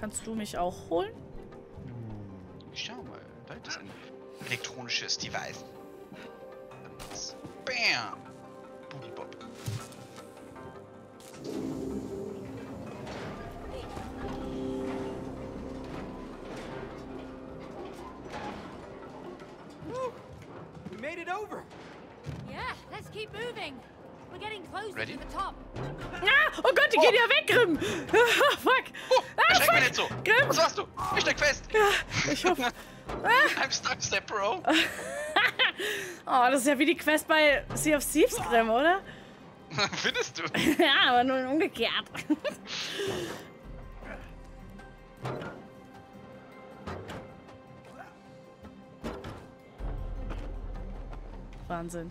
kannst du mich auch holen? Schau mal, da ist ein elektronisches Device. Bam! Boogie Bob. We made it over. Yeah, let's keep moving. We're getting closer Ready? to the top. Ah, oh Gott, die gehen ja weg, Grimm. Fuck. Erschreck mich nicht so! Grimm. Was machst du? Ich steck fest! Ja, ich hoffe... I'm stuck, Step Bro! Oh, das ist ja wie die Quest bei Sea of Thieves, Grimm, oder? Findest du? Ja, aber nur umgekehrt. Wahnsinn.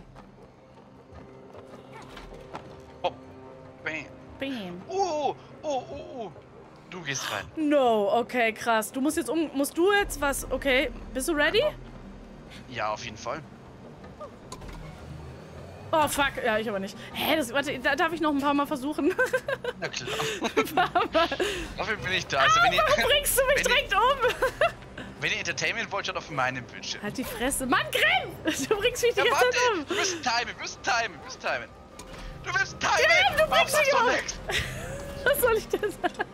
Oh, bam. Bam. Oh. Du gehst rein. No, okay, krass. Du musst jetzt musst du jetzt was? Okay, bist du ready? Ja, auf jeden Fall. Oh, fuck. Ja, ich aber nicht. Hä, warte, da darf ich noch ein paar Mal versuchen. Na klar. Ein paar Mal. Dafür bin ich da. Also, wenn Warum ihr, bringst du mich direkt um? wenn ihr Entertainment wollt, schaut auf meinem Bildschirm. Halt die Fresse. Mann, Grimm! Du bringst mich die Ja, ganze Zeit warte! um. Wir müssen timen. Du willst timen! Grimm, du Warum bringst sagst mich du um! nichts? Was soll ich denn sagen?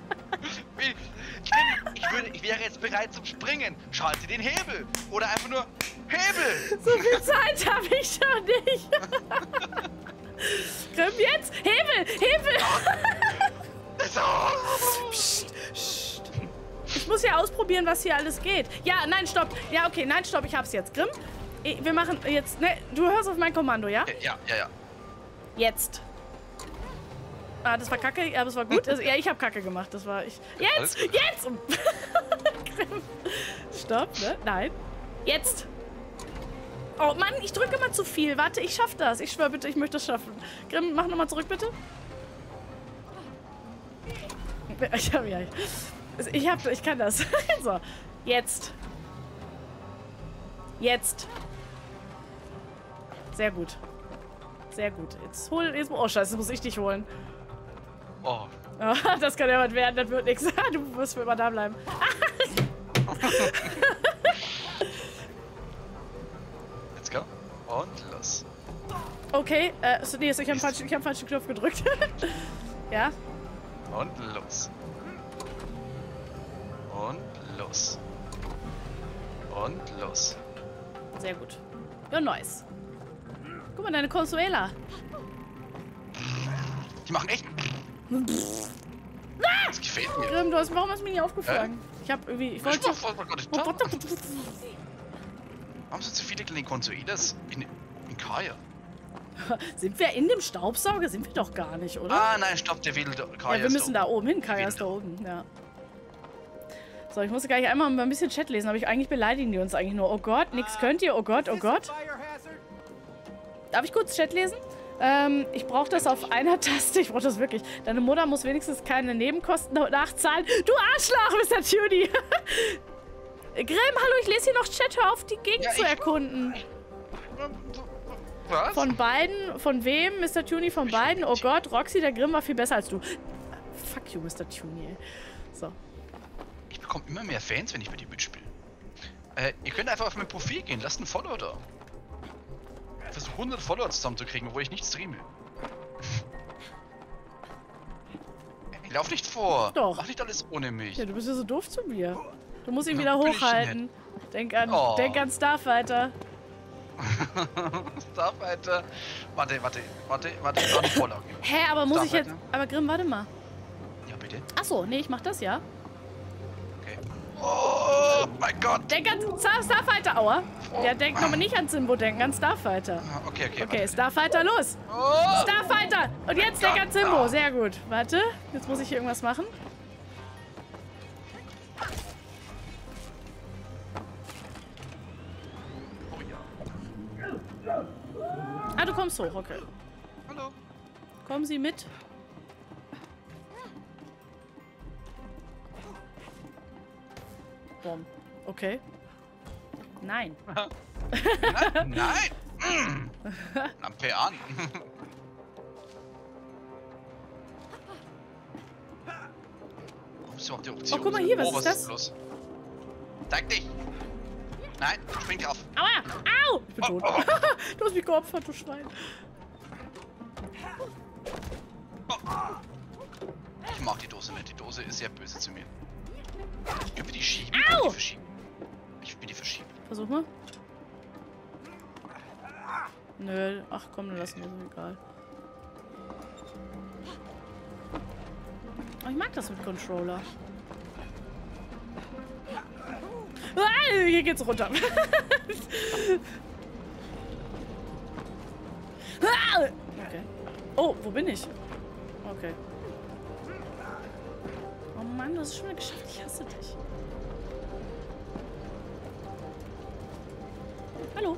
Ich wäre jetzt bereit zum Springen. Schalte den Hebel. Oder einfach nur Hebel. So viel Zeit habe ich doch nicht. Grimm, jetzt! Hebel! So. Psst, psst. Ich muss ja ausprobieren, was hier alles geht. Ja, nein, stopp. Ja, okay, nein, stopp, ich hab's jetzt. Grimm, wir machen jetzt... Ne, du hörst auf mein Kommando, ja? Ja. Jetzt. Ah, das war kacke, aber es war gut. Also, ja, ich habe kacke gemacht, das war ich. Jetzt! Jetzt! Grimm. Stopp, ne? Nein. Jetzt! Oh Mann, ich drücke immer zu viel. Warte, ich schaff das. Ich schwöre bitte, ich möchte das schaffen. Grimm, mach nochmal zurück, bitte. Ich kann das. So, jetzt. Jetzt. Sehr gut. Sehr gut. Jetzt oh, scheiße, muss ich dich holen. Oh. Oh, das kann ja was werden, das wird nichts. Du musst für immer da bleiben. Let's go. Und los. Okay, nee, ich habe hab falschen Knopf gedrückt. Ja. Und los. Sehr gut. Ja, nice. Guck mal, deine Consuela. Die machen echt... Das gefällt mir. Grimm, warum hast du mich nicht aufgefangen? Ich hab irgendwie... Ich wollte... Warum sind so viele kleine Consuelas in Kaya? Sind wir in dem Staubsauger? Sind wir doch gar nicht, oder? Ah, nein, stopp, der wilde Kaya. Ja, wir müssen da oben hin. Kaya ist da oben, ja. So, ich musste gleich einmal ein bisschen Chat lesen, aber eigentlich beleidigen die uns eigentlich nur. Oh Gott, nix könnt ihr. Oh Gott, oh Gott. Darf ich kurz Chat lesen? Ich brauche das auf einer Taste. Ich brauche das wirklich. Deine Mutter muss wenigstens keine Nebenkosten nachzahlen. Du Arschloch, Mr. Tudy. Grimm, hallo, ich lese hier noch Chat. Hör auf, die Gegend zu erkunden. Was? Von beiden? Von wem, Mr. Tuny? Von beiden? Oh Gott, Roxy, der Grimm war viel besser als du. Fuck you, Mr. Tuny, ey. So. Ich bekomme immer mehr Fans, wenn ich bei dir mitspiele. Ihr könnt einfach auf mein Profil gehen. Lasst einen Follower da. Ich versuche 100 Follower zusammenzukriegen, obwohl ich nicht streame. Ich lauf nicht vor. Doch. Mach nicht alles ohne mich. Ja, du bist ja so doof zu mir. Du musst ihn Na, wieder bin ich hochhalten. Denk an Starfighter. Starfighter. Warte. Ich brauche eine Vorlage. Hä, aber muss ich jetzt... Aber Grimm, warte mal. Ja, bitte. Achso, nee, ich mach das, ja. Okay. Oh mein Gott. Denk an Starfighter, aua. Ja, denk nochmal nicht an Simbo, denk an Starfighter. Okay. Okay, Starfighter, los. Oh. Starfighter. Und jetzt denk an Simbo. Sehr gut. Warte, jetzt muss ich hier irgendwas machen. Oh ja. Ah, du kommst hoch, okay. Hallo. Kommen Sie mit. Bom. Okay. Nein. Nein. Lampe an. Warum ist überhaupt die Option? Oh, guck mal hier, was ist das? Los? Zeig dich! Nein, spring drauf. Aua! Au! Ich bin tot. Du hast mich geopfert, du Schwein. Ich mag die Dose nicht. Die Dose ist sehr böse zu mir. Können wir die schieben? Au! Die verschieben? Ich will die verschieben. Versuch mal. Nö, ach komm, dann lassen wir so, egal. Oh, ich mag das mit Controller. Ah, hier geht's runter. Ah, okay. Oh, wo bin ich? Okay. Oh Mann, du hast es schon mal geschafft. Ich hasse dich. Hallo.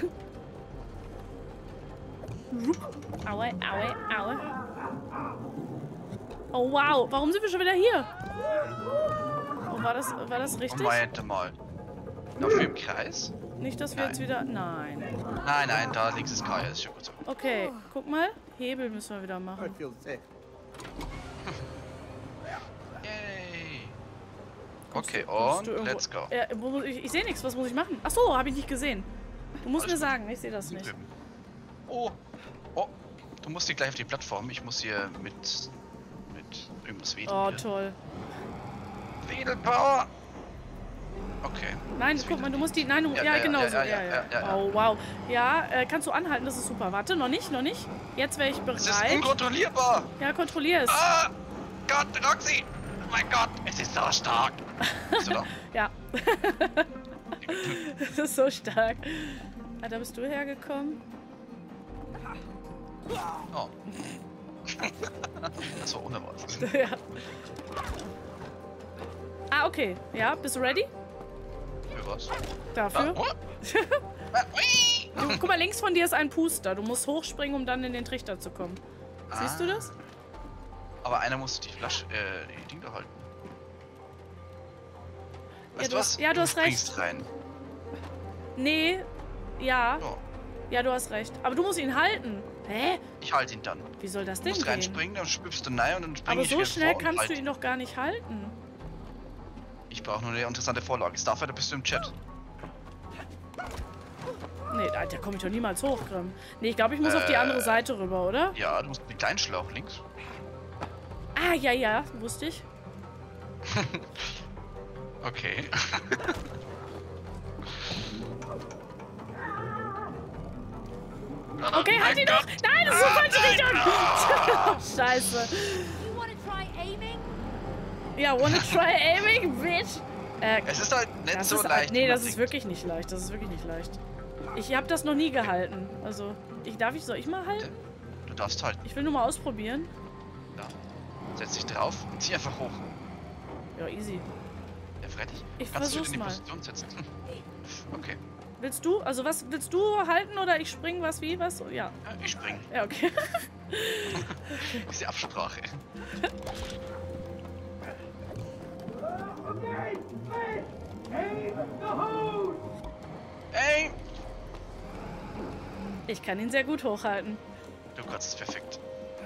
Aue, aue, aue. Oh wow, warum sind wir schon wieder hier? Oh, war das richtig? Moment mal. Laufen wir im Kreis? Nicht, dass wir jetzt wieder... Nein. Nein, nein, da links ist Kaya. Ist schon gut so. Okay, guck mal. Hebel müssen wir wieder I machen. feel sick. Yay. Okay, Kommst du und irgendwo- let's go. Wo muss ich sehe nichts. Was muss ich machen? Ach so, habe ich nicht gesehen. Du musst Alles mir gut. sagen. Ich sehe das nicht. Oh. Oh. Du musst hier gleich auf die Plattform. Ich muss hier mit irgendwas wedeln. Oh, hier. toll. Wedelpower! Okay. Nein, Ist guck mal, wieder- du musst die... Nein, du, ja, genau so. Ja. ja. Oh, wow. Ja, kannst du anhalten, das ist super. Warte, noch nicht, noch nicht. Jetzt wäre ich Es ist bereit. unkontrollierbar! Ja, kontrollier es. Ah! Gott, Roxy! Oh mein Gott, es ist so stark! Bist du da? Ja. Das ist so stark. Ah, da bist du hergekommen. Oh. Das war unerwartet. Ja. Ah, okay. Ja, bist du ready? Für was? Dafür? Oh. Ui. Du, guck mal, links von dir ist ein Puster. Du musst hochspringen, um dann in den Trichter zu kommen. Siehst du das? Aber einer muss die Flasche, die Ding da halten. Ja, Weißt du hast- ja, du hast springst rein. Nee. Ja. So, Ja, du hast recht. Aber du musst ihn halten. Hä? ich halte ihn dann. Wie soll das Du denn musst gehen? reinspringen, dann spübst du rein und dann springe Aber ich so wieder schnell vor und kannst du halt ihn doch gar nicht halten. Ich brauche nur eine interessante Vorlage. Starfighter, bist du im Chat? Nee, da komme ich doch niemals hoch, Grimm. Nee, ich glaube, ich muss auf die andere Seite rüber, oder? Ja, du musst den kleinen Schlauch links. Ah, ja, wusste ich. Okay. Okay, halt ihn doch! Nein, das ist so falsche Richtung! Scheiße. You want to try aiming? Ja, wanna try aiming, bitch? Es ist halt nicht Das so ist, leicht. nee, wie man das ist denkt. wirklich nicht leicht. Das ist wirklich nicht leicht. Ich habe das noch nie gehalten. Also, soll ich mal halten? Du darfst halt. Ich will nur mal ausprobieren. Ja. Setz dich drauf und zieh einfach hoch. Ja, easy. Ja, fertig. Ich Kannst du dich versuch's in die mal. Position setzen? Okay. Willst du? Also, was willst du halten oder ich spring was wie? Was? Ja. Ja, ich spring. Ja, okay. Diese Absprache. Ey! Ich kann ihn sehr gut hochhalten. Du kannst es perfekt.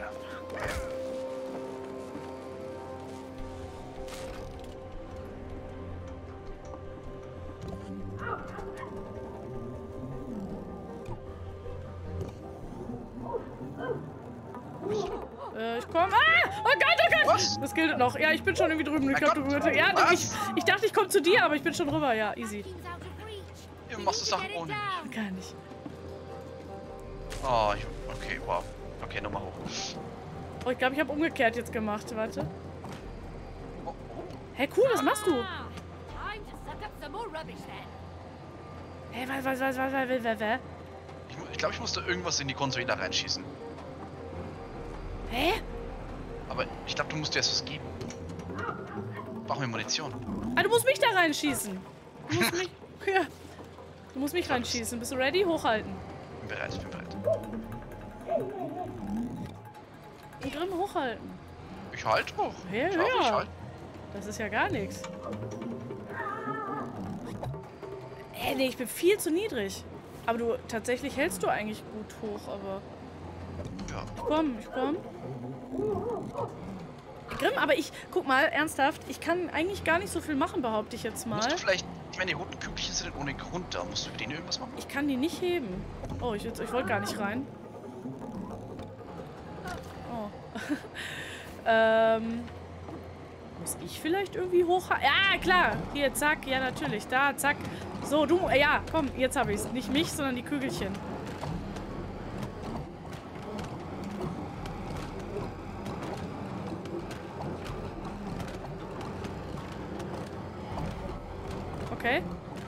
Ich komm. Ah! Oh Gott, oh Gott! Was? Das gilt noch. Ja, ich bin schon irgendwie drüben. Ich Mein glaube, Gott. du ja, Was? ich dachte, ich komme zu dir, aber ich bin schon rüber. Ja, easy. Seems out of reach. Ihr We machst need es to Sachen get it ohne mich. down. Gar nicht. Oh, okay, wow. Okay, nochmal hoch. Oh, ich glaube, ich habe umgekehrt jetzt gemacht. Warte. Oh, oh. Hey, cool, was machst du? Ah, time to suck up some more rubbish then. Hey, was? Ich glaube, ich musste irgendwas in die Konsole da reinschießen. Hä? Aber ich glaube, du musst dir erst was geben. Brauchen wir Munition. Ah, du musst mich da reinschießen. Du musst mich... Ja. Du musst mich reinschießen. Bist du ready? Hochhalten. Bin bereit, ich bin bereit. Und Grimm hochhalten. Ich halt hoch. Ja, Schau, ja. ich halt. Das ist ja gar nichts. Nee, ich bin viel zu niedrig. Aber du, tatsächlich hältst du eigentlich gut hoch, aber... Ja. Ich komm. Grimm, aber ich, guck mal, ernsthaft, ich kann eigentlich gar nicht so viel machen, behaupte ich jetzt mal. Musst du vielleicht, ich meine, die roten Kügelchen sind ohne Grund da. Musst du mit denen irgendwas machen? Ich kann die nicht heben. Oh, ich wollte gar nicht rein. Oh. Muss ich vielleicht irgendwie hoch... Ja, klar. Hier, zack. Ja, natürlich. Da, zack. So, du... Ja, komm. Jetzt habe ich es. Nicht mich, sondern die Kügelchen. Okay.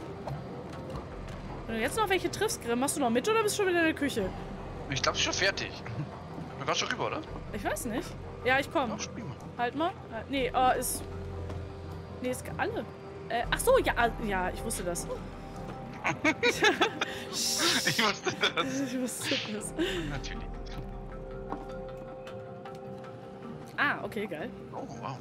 Wenn du jetzt noch welche triffst, Grimm, machst du noch mit oder bist du schon wieder in der Küche? Ich glaube, es ist schon fertig. Du warst schon rüber, oder? Ich weiß nicht. Ja, ich komme. Spiel mal. Halt mal. Nee, ist... Nee, ist alle. Ach so, ja, ja, ich wusste das. Ich wusste das. Ich wusste das. Natürlich. Ah, okay, geil. Oh, wow.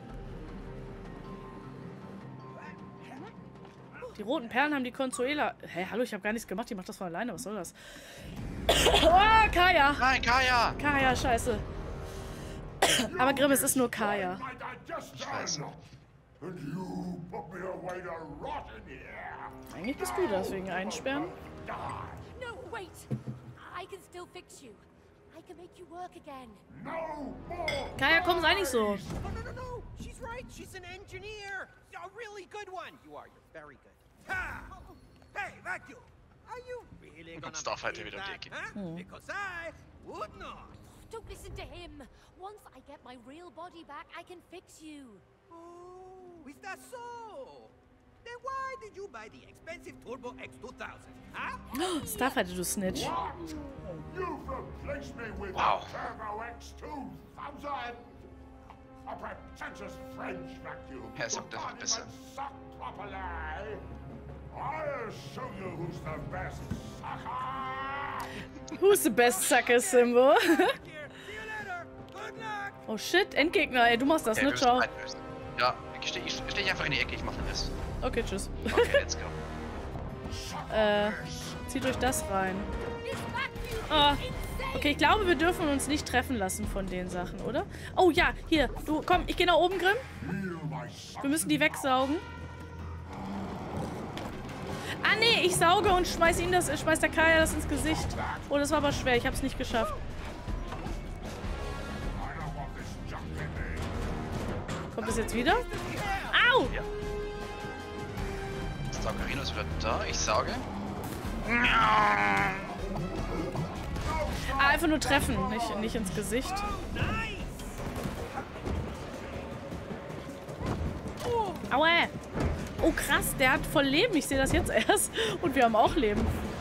Die roten Perlen haben die Consuela... Hä, hallo, ich habe gar nichts gemacht. Die macht das von alleine. Was soll das? Oh, Kaya. Nein, Kaya. Kaya, scheiße. Aber Grimm, es ist nur Kaya. Ich weiß. Eigentlich bist du das wegen Einsperren. No, wait! I can still fix you. I can make you work again. Kaya, komm, sei nicht so. No. She's right. She's an engineer. A really good one. You are. You're very good. Ha! Hey, Vacuum. Are you really gonna Starfighter believe wieder um die that, Ecke. huh? Because I would not. Don't listen to him. Once I get my real body back, I can fix you. Oh, is that so? Then why did you buy the expensive Turbo X2000? Huh? Starfighter, du Snitch. You've replaced me with Wow. Turbo X2000. A pretentious French vacuum. Er sagt einfach besser. Suck properly. I'll show you who's the best sucker. Who's the best sucker, Simbo? Here. See you later. Good luck. Oh shit, Endgegner, ey, du machst das, Okay, ne? wir Ciao. müssen einlösen. Ja, ich steh einfach in die Ecke, ich mache den Rest. Okay, tschüss. Okay, let's go. Zieht euch das rein. This vacuum Ah. is insane! Okay, ich glaube, wir dürfen uns nicht treffen lassen von den Sachen, oder? Oh ja, hier, du, komm, ich gehe nach oben, Grimm. Wir müssen die wegsaugen. Ah, nee, ich sauge und schmeiß der Kaya das ins Gesicht. Oh, das war aber schwer, ich hab's nicht geschafft. Kommt das jetzt wieder? Au! Ja. Saugerino ist wieder da, ich sage. Ah, einfach nur treffen, nicht ins Gesicht. Aua! Oh krass, der hat voll Leben. Ich sehe das jetzt erst. Und wir haben auch Leben.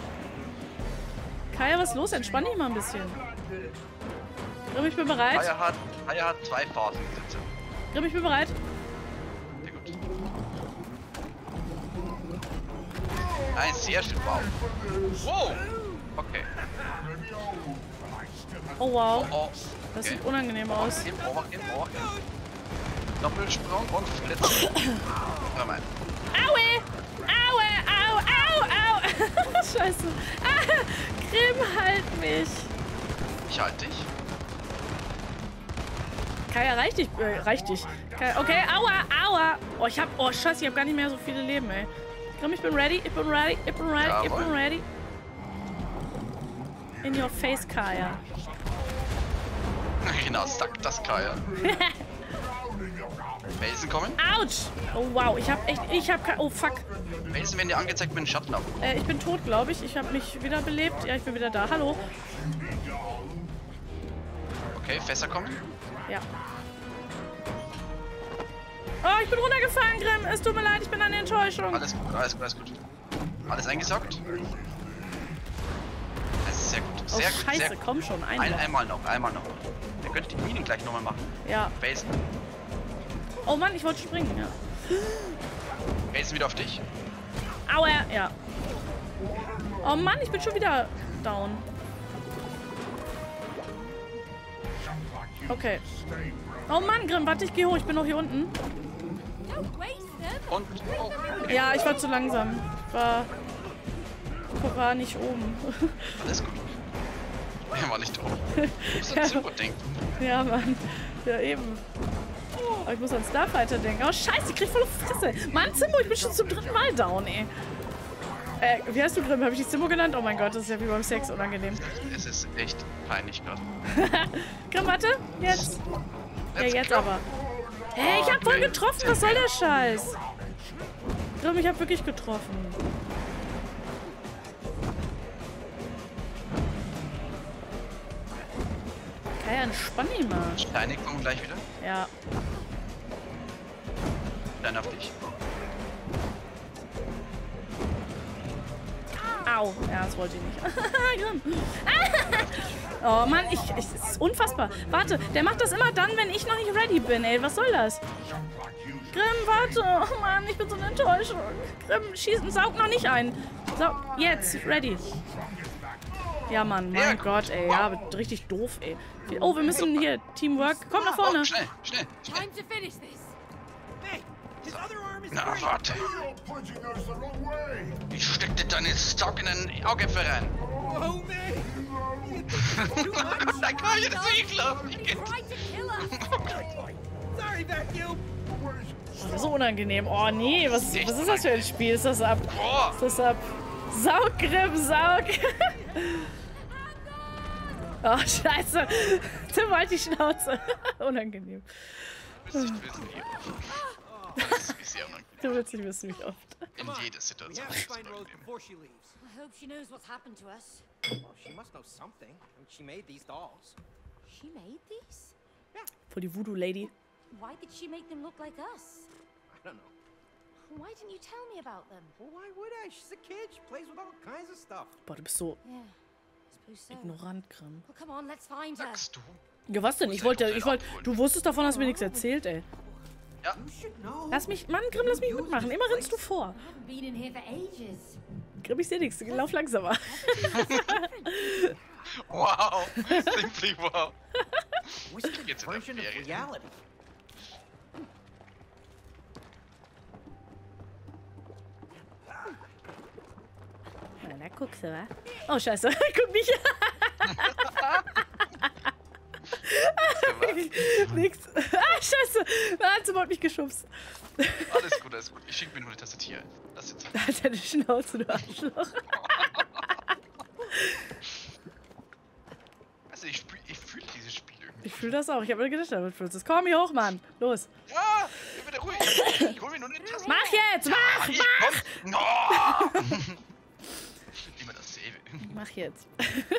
Kaya, was ist los? Entspann dich mal ein bisschen. Grimm, ich bin bereit. Kaya hat 2 Phasen gesetzt. Grimm, ich bin bereit. Sehr gut. Ein sehr schön. Wow. Wow. Okay. Oh wow. Oh. Das Okay. sieht unangenehm aus. Obacht ihn. Doppelsprung und Verletzung. Hör mal. Aue! Aue! Au! Au! Au! Scheiße. Ah, Grimm, halt mich. Ich halte dich. Kaya, reicht dich. Kaya, okay, aua, aua. Oh, oh, scheiße, ich hab gar nicht mehr so viele Leben, ey. Grimm, ich bin ready. Jawohl. In your face, Kaya. Genau, sagt das Kaya. Felsen kommen. Autsch! Oh wow, oh fuck. Felsen werden dir angezeigt mit dem Schatten ab. Ich bin tot, glaube ich. Ich habe mich wiederbelebt. Ja, ich bin wieder da. Hallo. Okay, Fässer kommen. Ja. Oh, ich bin runtergefallen, Grimm. Es tut mir leid, ich bin eine Enttäuschung. Alles gut. Alles eingesaugt. Das ist sehr gut. Oh, Sehr gut. scheiße, Sehr gut. komm schon. Einmal noch. Ihr könnt die Minen gleich nochmal machen. Ja. Felsen. Oh Mann, ich wollte springen, ja. Felsen wieder auf dich. Aua, ja. Oh Mann, ich bin schon wieder down. Okay. Oh Mann, Grimm, warte, ich gehe hoch. Ich bin noch hier unten. Don't waste them! Und. Oh. Ja, ich war zu langsam. Ich war nicht oben. Alles gut. Er war nicht drauf. Du musst an Zimbo denken. Ja, Mann. Ja, eben. Aber ich muss an Starfighter denken. Oh, scheiße, ich krieg voll auf Fresse. Mann, Zimbo, ich bin schon zum 3. Mal down, ey. Wie heißt du, Grimm? Habe ich dich Zimbo genannt? Oh mein Gott, das ist ja wie beim Sex unangenehm. Es ist echt peinlich gerade. Grimm, warte. Jetzt. Ja, jetzt go. aber. Hey, ich hab voll getroffen. Was soll der Scheiß? Grimm, ich hab wirklich getroffen. Kai, entspann dich mal. Steine kommen gleich wieder. Ja. Dann auf dich. Au. Ja, das wollte ich nicht. Oh Mann, es ist unfassbar. Warte, der macht das immer dann, wenn ich noch nicht ready bin, ey. Was soll das? Grimm, warte. Oh Mann, ich bin so eine Enttäuschung. Grimm, schießen, saug noch nicht ein. Saug, jetzt, ready. Ja, Mann, mein Gott, ey. Ja, richtig doof, ey. Oh, wir müssen hier Teamwork. Komm nach vorne. Oh, schnell, schnell, schnell. Time to finish this. Hey, his other arm is Na, free. warte. You're punching us the wrong way. Ich steck dir deine Stock in den Augenäpfel rein. Whoa, man. You think too much? Da kann ich das nicht glauben. He tried to kill us. Sorry, Vacuum. Oh, das ist so unangenehm. Oh, nee. Was ist das für ein Spiel? Ist das ab? Boah. Ist das ab? Saug, Grimm, saug. Oh, scheiße. Tim, halt die Schnauze. Unangenehm. Du willst nicht wissen, wie oft. Das ist sehr unangenehm. Du willst nicht wissen, wie oft. In jeder We Situation have ist to es find Rose unangenehm. before she leaves. I hope she knows what's happened to us. Well, she must know something. I mean, she made these dolls. She made these? Für die Voodoo-Lady. Why did she make them look like us? I don't know. Why didn't you tell me about them? Well, why would I? She's a kid. She plays with all kinds of stuff. Boah, du bist so Yeah, suppose so. ignorant, Grimm. Well, come on, let's find her. Sagst du? Ja, was denn? Du wusstest davon, hast mir nichts erzählt, ey. You should know. Lass mich, Mann, Grimm, lass mich mitmachen. Immer rennst du vor. I haven't been in here for ages. Grimm, ich seh nichts. Lauf langsamer. Wow. Simply wow. What's the Jetzt in der version of Ferien. reality? Na, da guckst du, wa? Oh, scheiße. Guck nicht. Nix. Ah, scheiße. Zimmer hat mich geschubst. Alles gut, alles gut. Ich schicke mir nur eine Tastatur. Das jetzt. Halt deine Schnauze, du Arschloch. Also ich fühle dieses Spiel irgendwie. Ich fühle das auch. Ich habe mir gedacht, damit fühlst du es. Komm hier hoch, Mann. Los. Ja, ich bin wieder ruhig. Ich hol mir nur eine Tastatur. Mach jetzt. Mach. Ich komm. No. Immer dasselbe. Mach jetzt.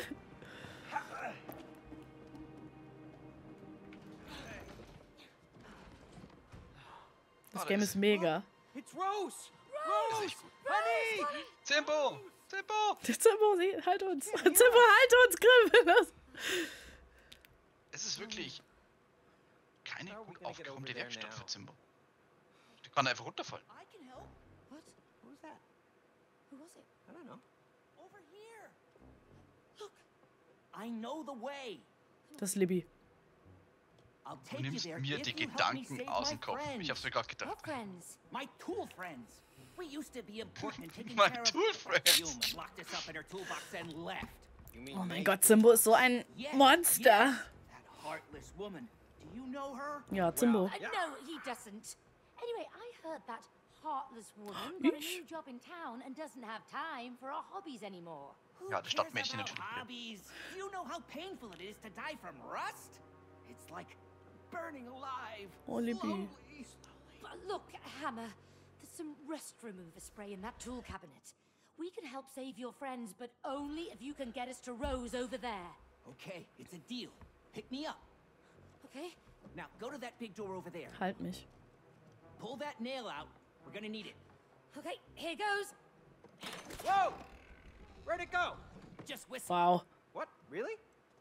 Das Game ist mega. It's Rose. Ist Rose, echt gut. honey. Zimbo! Zimbo! Zimbo, halt uns. Zimbo, halt uns, Grimm. Los. Es ist wirklich keine How are we gut gonna get aufgeräumte over there Werkstatt now? für Zimbo. Die kann einfach runterfallen. I can help. What? Who's that? Who was it? I don't know. Over here. Look, I know the way. Das ist Libby. I'll Du take you nimmst there mir if die you help me Gedanken save aus my dem Kopf. friends. Ich hab's mir gerade gedacht. What friends? My tool friends. We used to be important and taking My care tool of. friends. Human locked us up in her toolbox and left. You mean Oh mein me? Gott, Zimbo ist so ein Yes, Monster. yes, that heartless woman. Do you know her? Ja, Zimbo. No, he doesn't. Anyway, I heard that heartless woman got a new job in town and doesn't have time for our hobbies anymore. Who Ja, das cares Stadtmädchen about natürlich wieder. hobbies? Do you know how painful it is to die from rust? It's like burning alive. Oh, Libby. Slowly, But look, Hammer, there's some rust remover spray in that tool cabinet. We can help save your friends, but only if you can get us to Rose over there. Okay, it's a deal. Pick me up. Okay? Now go to that big door over there. Halt mich. Pull that nail out. We're gonna need it. Okay, here goes. Whoa! Where'd it go? Just whistle. Wow. What? Really?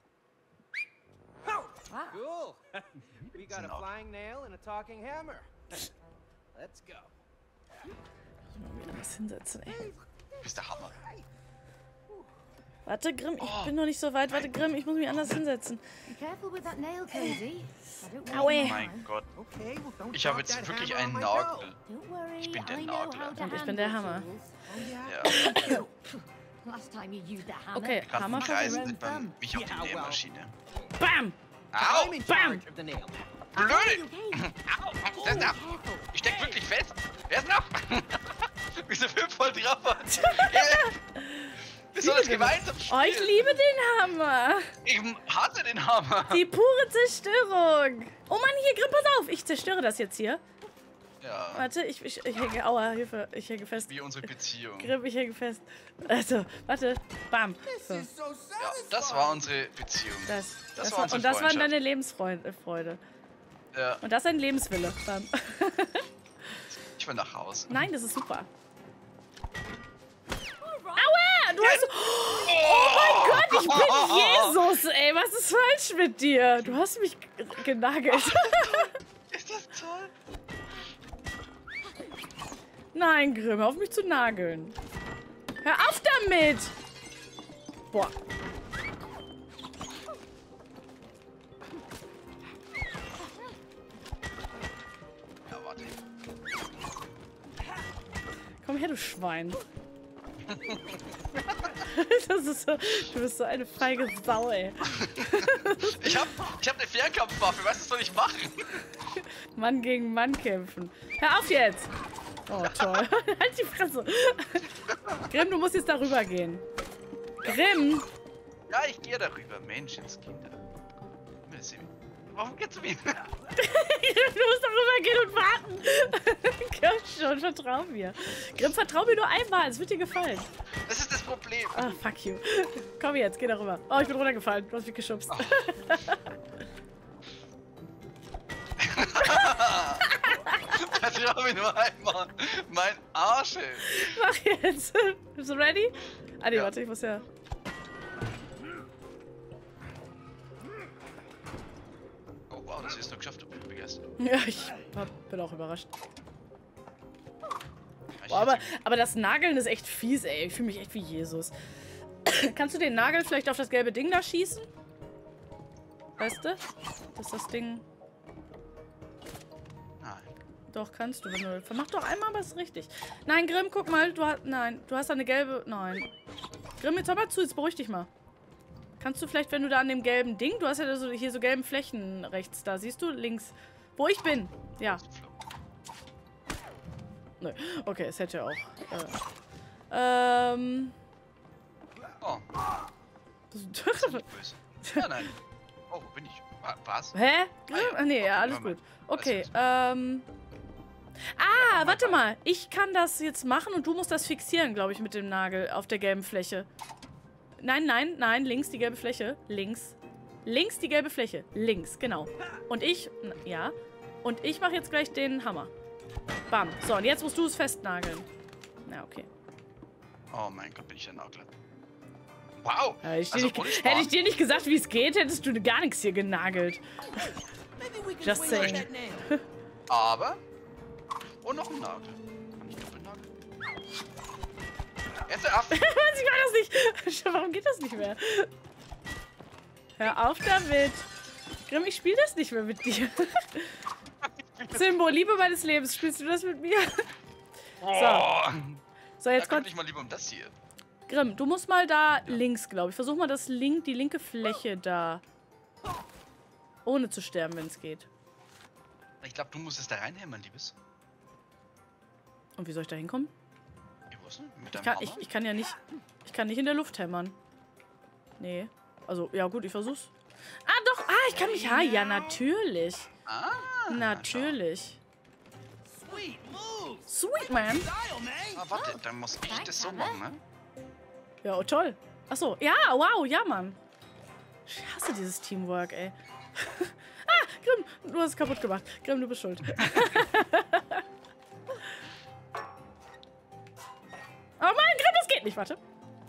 Oh! Wow. Cool. We got a Enough. flying nail and a talking hammer. Let's go. Ich muss mich anders hinsetzen, ey. Du bist der Hammer. Warte, Grimm, ich bin noch nicht so weit. Warte, Grimm, ich muss mich anders hinsetzen. Be careful with that nail, Cozy. I don't Aue. worry. Mein Gott. Okay, well, don't Ich habe drop jetzt that wirklich hammer on einen my Nagel. Don't worry. Ich bin der I know Nagel. how to Und ich bin der handle Hammer. tools. dough. Oh, yeah? Ja. Last time you used the hammer. Okay, Die ganzen Hammer Kreisen versuchen. sind beim mich auf die Yeah, well. Nähmaschine. Bam! Au! I'm in Bam! charge of the nail. Blöde! Okay. Au! Wer ist da? Ich steck wirklich fest! Wer ist noch? Wir sind 5 voll drauf. Wir sollen das gemeinsam Oh, spielen. ich liebe den Hammer. Ich hasse den Hammer. Die pure Zerstörung. Oh Mann, hier, Grimm, pass auf. Ich zerstöre das jetzt hier. Ja, Warte, ich hänge, aua, Hilfe, ich hänge fest. wie unsere Beziehung. Grimm, ich hänge fest. Also, warte, bam. So. This is so Ja, satisfying. das war unsere Beziehung. Das war unsere und das waren Freundschaft. deine Lebensfreude. Ja, Und das ist ein Lebenswille. Bam. ich will nach Hause. Nein, das ist super. Aua! Du hast... Oh mein Gott, ich bin Jesus, ey. Was ist falsch mit dir? Du hast mich genagelt. Ist das toll? Nein, Grimm, hör auf mich zu nageln. Hör auf damit! Boah. Ja, warte. Komm her, du Schwein. Das ist so, du bist so eine feige Sau, ey. Ich hab eine Fernkampfwaffe. Was soll ich machen? Mann gegen Mann kämpfen. Hör auf jetzt! Oh, toll. Halt die Fresse. Grimm, du musst jetzt darüber gehen. Grimm! Ja, ich gehe darüber. Menschenskinder. Warum geht's wieder? Du musst darüber gehen und warten. Komm schon, vertrau mir. Grimm, vertrau mir nur einmal. Es wird dir gefallen. Das ist das Problem. Ah, fuck you. Komm jetzt, geh darüber. Oh, ich bin runtergefallen. Du hast mich geschubst. Vertrau mir nur einmal. Mein Arsch, ey. Mach jetzt. Bist du ready? Ah, nee, Ja. warte, ich muss ja... Oh wow, das ist noch geschafft. Ich bin begeistert. Ja, ich bin auch überrascht. Ich Boah, aber das Nageln ist echt fies, ey. Ich fühle mich echt wie Jesus. Kannst du den Nagel vielleicht auf das gelbe Ding da schießen? Weißt du? Dass das Ding... Nein. Doch, kannst du. Wenn du... Mach doch einmal was richtig. Nein, Grimm, guck mal. Nein, du hast da eine gelbe... Nein. Grimm, jetzt hör mal zu. Jetzt beruhig dich mal. Kannst du vielleicht, wenn du da an dem gelben Ding... Du hast ja so, hier so gelben Flächen rechts da. Siehst du? Links. Wo ich bin. Ja. Nö. Okay, es hätte ja auch... Oh, Das ist das ist nicht böse. Ja, nein. Oh, wo bin ich? Was? Hä? ja. Ach nee, ja, alles gut. Okay, Ah, warte mal. Ich kann das jetzt machen und du musst das fixieren, glaube ich, mit dem Nagel auf der gelben Fläche. Nein, nein, nein, links die gelbe Fläche. Links. Links die gelbe Fläche. Links, genau. Und ich, ja. Und ich mache jetzt gleich den Hammer. Bam. So, und jetzt musst du es festnageln. Na, okay. Oh mein Gott, bin ich ein Nagler. Wow! Hätte ich, dir Also, nicht, ohne Spaß. hätte ich dir nicht gesagt, wie es geht, hättest du gar nichts hier genagelt. Maybe we can Just swing with saying. that nail. Aber. Und noch ein Nagel. Kann ich doppelnageln? Jetzt ab! Ich war das nicht. Warum geht das nicht mehr? Hör auf damit. Grimm, ich spiele das nicht mehr mit dir. Simbo, Liebe meines Lebens, spielst du das mit mir? Oh. So, Da jetzt kümmere kommt... dich mal lieber um das hier. Grimm, du musst mal da links, glaube ich. Versuch mal die linke Fläche da. Ohne zu sterben, wenn es geht. Ich glaube, du musst es da reinhämmern, Liebes. Und wie soll ich da hinkommen? Ich weiß nicht, mit deinem Hammer? Ich kann ja nicht... Ich kann nicht in der Luft hämmern. Nee. Also, ja gut, ich versuch's. Ah, doch. Ah, ich kann mich... Ja, natürlich. Ah, Natürlich. Sweet move. Sweet, man. Style, man. Ah, warte, dann muss ich das so machen, ne? Ja, oh, toll. Achso, ja, wow, ja, Mann. Ich hasse dieses Teamwork, ey. Ah, Grimm, du hast es kaputt gemacht. Grimm, du bist schuld. Oh Mann, Grimm, das geht nicht, warte.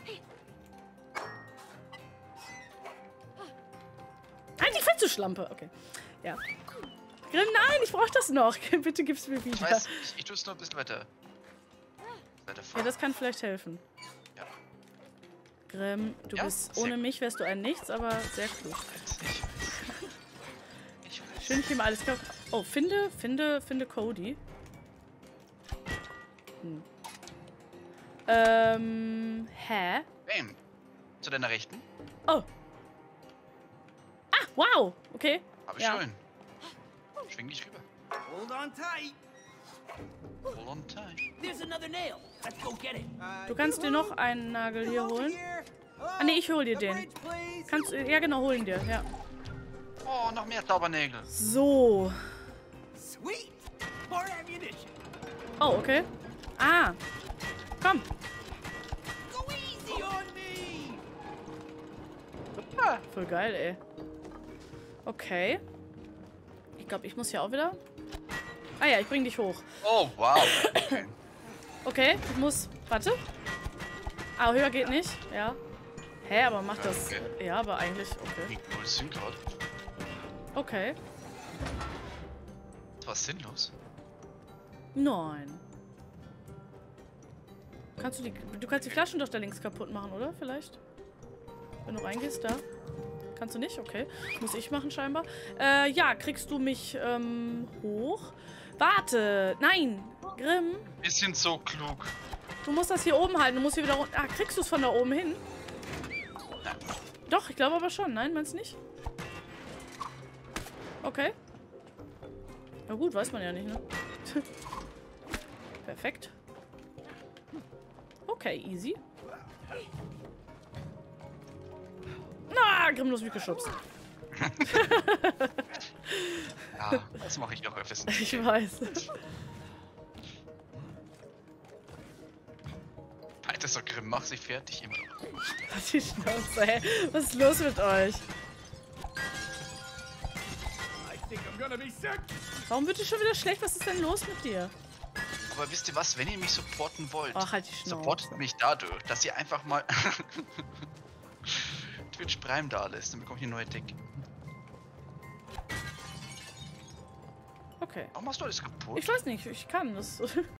Halt die fette Schlampe. Okay, ja. Grimm, nein, ich brauch das noch. Bitte gib's mir wieder. Ich weiß, ich tue es nur ein bisschen weiter. Ja, das kann vielleicht helfen. Ja. Grimm, du Ja, bist... sehr Ohne gut. mich wärst du ein Nichts, aber sehr klug. Ich weiß. Schön, ich nehme alles kaputt. Oh, finde Cody. Hä? Bam. Zu deiner Rechten. Oh. Ah, wow. Okay. Hab ich Ja. schon. Schwing dich rüber. Hold on tight. Hold on tight. There's another nail. Let's go get it. Du kannst dir noch einen Nagel hier holen. Here. Ah, nee, ich hol dir The den. bridge, please. Kannst, ja genau, hol ihn dir, ja. Oh, noch mehr Zaubernägel. So. Sweet. More ammunition. Oh, okay. Ah. Komm. Go easy on me. Ah, Voll geil, ey. Okay. Ich glaube, ich muss hier auch wieder... Ah ja, ich bring dich hoch. oh, wow. Okay. Okay, ich muss... Warte. Ah, höher geht nicht. Ja. Hä, aber macht das... Okay. Ja, aber eigentlich... Okay. Wie cool sind gerade. Okay. Das war sinnlos. Nein. Du kannst die Flaschen doch da links kaputt machen, oder? Vielleicht? Wenn du reingehst, da. Kannst du nicht? Okay. Muss ich machen, scheinbar. Ja, kriegst du mich, hoch? Warte! Nein! Grimm! Wir sind so klug. Du musst das hier oben halten. Du musst hier wieder runter. Ah, kriegst du es von da oben hin? Nein. Doch, ich glaube aber schon. Nein, meinst du nicht? Okay. Na gut, weiß man ja nicht, ne? Perfekt. Okay, easy. Na, Grimm, du hast mich geschubst. Ja, das mache ich auch öfters. Ich weiß. Alter, so Grimm, mach sie fertig immer. Die Schnauze, ey. Was ist los mit euch? I think I'm gonna be sick. Warum wird es schon wieder schlecht? Was ist denn los mit dir? Aber wisst ihr was, wenn ihr mich supporten wollt, Ach, halt die Schnauze. supportet mich dadurch, dass ihr einfach mal Twitch Prime da lässt, dann bekommt ihr neue Deck. Okay. Warum machst du alles kaputt? Ich weiß nicht, ich kann das.